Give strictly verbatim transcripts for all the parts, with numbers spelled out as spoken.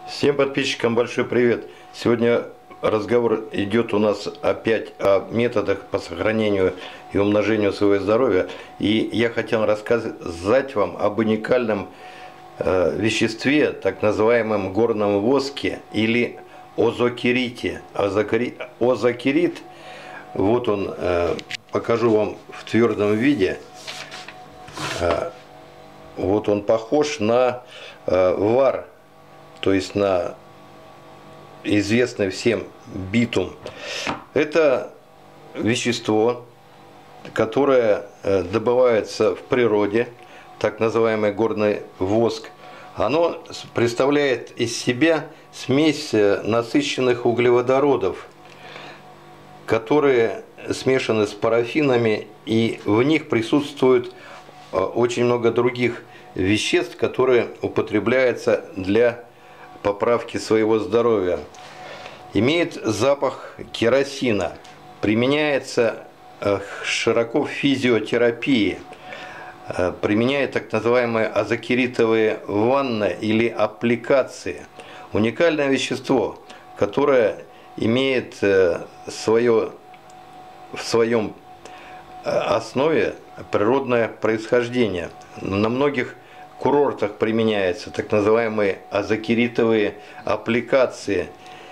Всем подписчикам большой привет! Сегодня разговор идет у нас опять о методах по сохранению и умножению своего здоровья. И я хотел рассказать вам об уникальном э, веществе, так называемом горном воске или озокерите. Озокерит, вот он, э, покажу вам в твердом виде. Э, вот он похож на э, вар. То есть на известный всем битум. Это вещество, которое добывается в природе, так называемый горный воск. Оно представляет из себя смесь насыщенных углеводородов, которые смешаны с парафинами, и в них присутствует очень много других веществ, которые употребляются для поправки своего здоровья. Имеет запах керосина, применяется широко в физиотерапии, применяет так называемые озокеритовые ванны или аппликации. Уникальное вещество, которое имеет свое, в своем основе природное происхождение. На многих курортах применяются так называемые озокеритовые аппликации.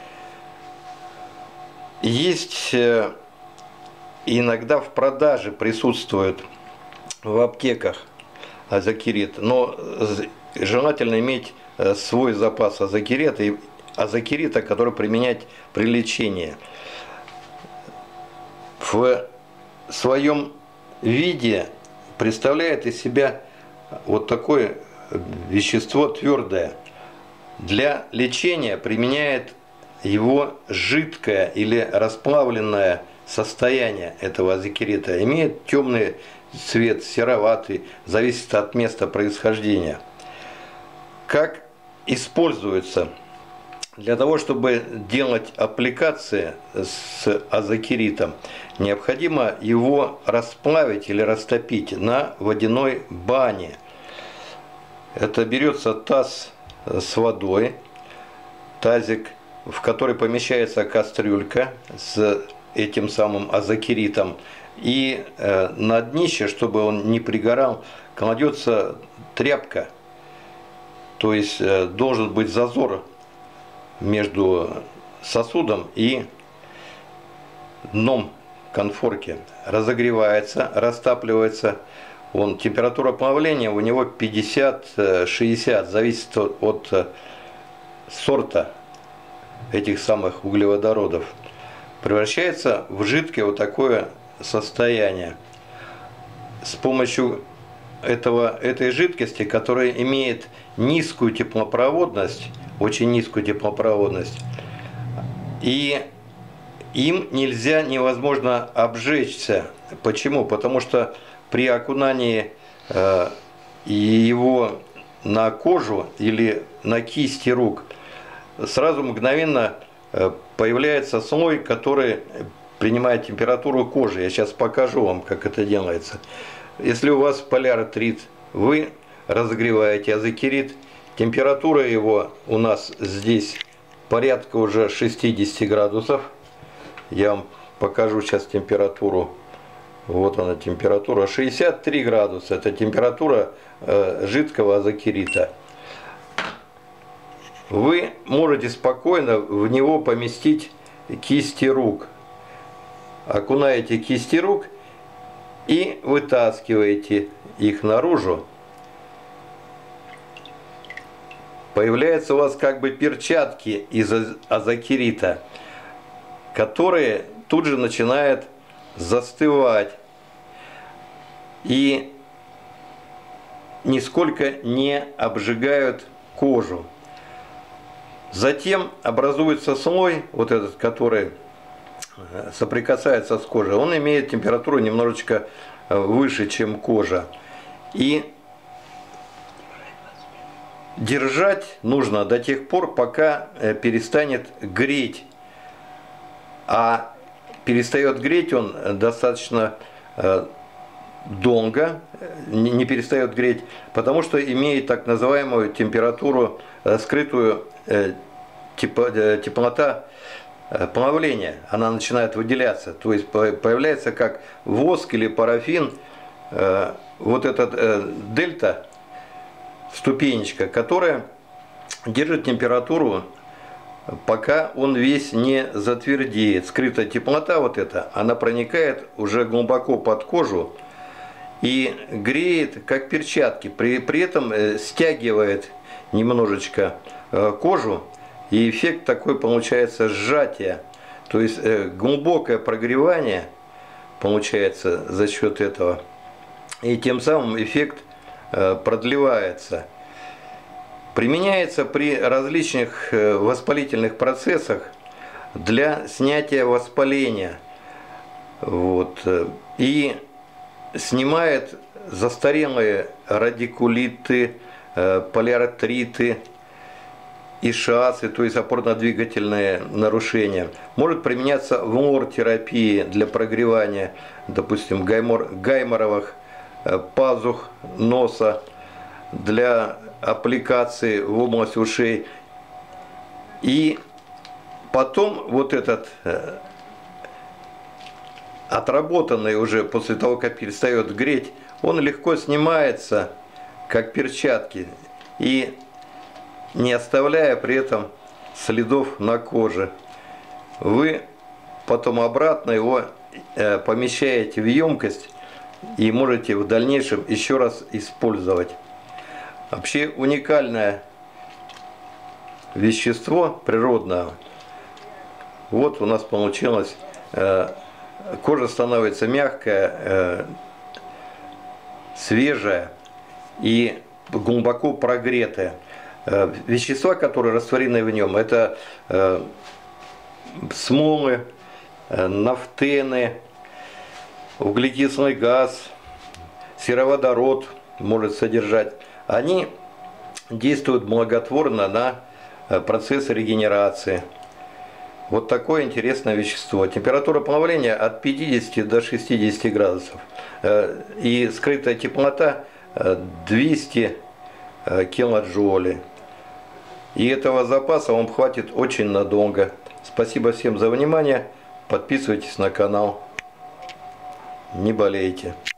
Есть иногда в продаже присутствует в аптеках озокерит, но желательно иметь свой запас озокерита, и озокерита, который применять при лечении. В своем виде представляет из себя вот такое вещество твердое. Для лечения применяет его жидкое или расплавленное состояние этого озокерита. Имеет темный цвет, сероватый, зависит от места происхождения. Как используется? Для того, чтобы делать аппликации с озокеритом, необходимо его расплавить или растопить на водяной бане. Это берется таз с водой, тазик, в который помещается кастрюлька с этим самым озокеритом, и на днище, чтобы он не пригорал, кладется тряпка, то есть должен быть зазор между сосудом и дном конфорки. Разогревается, растапливается. Он, температура плавления у него пятьдесят-шестьдесят, зависит от, от сорта этих самых углеводородов. Превращается в жидкое вот такое состояние. С помощью этого, этой жидкости, которая имеет низкую теплопроводность, очень низкую теплопроводность, и им нельзя, невозможно обжечься. Почему? Потому что при окунании э, его на кожу или на кисти рук сразу мгновенно э, появляется слой, который принимает температуру кожи. Я сейчас покажу вам, как это делается. Если у вас поляротрит, вы разогреваете озокерит, температура его у нас здесь порядка уже шестидесяти градусов. Я вам покажу сейчас температуру. Вот она температура. шестьдесят три градуса. Это температура э, жидкого озокерита. Вы можете спокойно в него поместить кисти рук. Окунаете кисти рук и вытаскиваете их наружу. Появляются у вас как бы перчатки из озокерита, которые тут же начинают застывать и нисколько не обжигают кожу. Затем образуется слой, вот этот, который соприкасается с кожей, он имеет температуру немножечко выше, чем кожа. И держать нужно до тех пор, пока перестанет греть. А перестает греть он достаточно долго, не перестает греть, потому что имеет так называемую температуру, скрытую теплота плавления. Она начинает выделяться, то есть появляется как воск или парафин, вот этот дельта, ступенечка, которая держит температуру, пока он весь не затвердеет. Скрытая теплота вот эта, она проникает уже глубоко под кожу и греет, как перчатки. При, при этом стягивает немножечко кожу, и эффект такой получается сжатие. То есть глубокое прогревание получается за счет этого. И тем самым эффект продлевается. Применяется при различных воспалительных процессах для снятия воспаления. Вот. И снимает застарелые радикулиты, полиартриты, ишиасы, то есть опорно-двигательные нарушения. Может применяться в лор-терапии для прогревания, допустим, гаймор, гайморовых пазух носа, для аппликации в область ушей. И потом вот этот отработанный уже после того, как перестает греть, он легко снимается, как перчатки, и не оставляя при этом следов на коже. Вы потом обратно его помещаете в емкость и можете в дальнейшем еще раз использовать. Вообще уникальное вещество природное. Вот у нас получилось, кожа становится мягкая, свежая и глубоко прогретая. Вещества, которые растворены в нем, это смолы, нафтены, углекислый газ, сероводород может содержать. Они действуют благотворно на процесс регенерации. Вот такое интересное вещество. Температура плавления от пятидесяти до шестидесяти градусов. И скрытая теплота двести килоджоулей. И этого запаса вам хватит очень надолго. Спасибо всем за внимание. Подписывайтесь на канал. Не болейте.